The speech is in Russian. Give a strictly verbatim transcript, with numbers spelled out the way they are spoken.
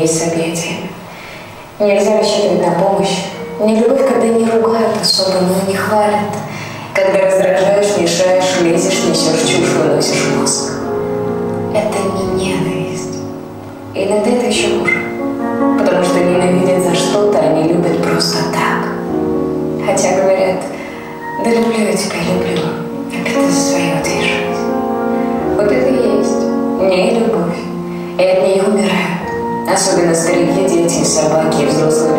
есть событиями. Нельзя рассчитывать на помощь. Не любовь, когда не ругают особо, но не хвалят. Когда раздражаешь, мешаешь, лезешь, несешь чушь, выносишь мозг. Это не ненависть. И иногда это еще хуже. Потому что ненавидят за что-то, а не любят просто так. Хотя говорят, да люблю я тебя, люблю. Так это за свое движение. Вот это и есть не любовь. И от нее умирают. Особенно старики, дети, собаки и взрослые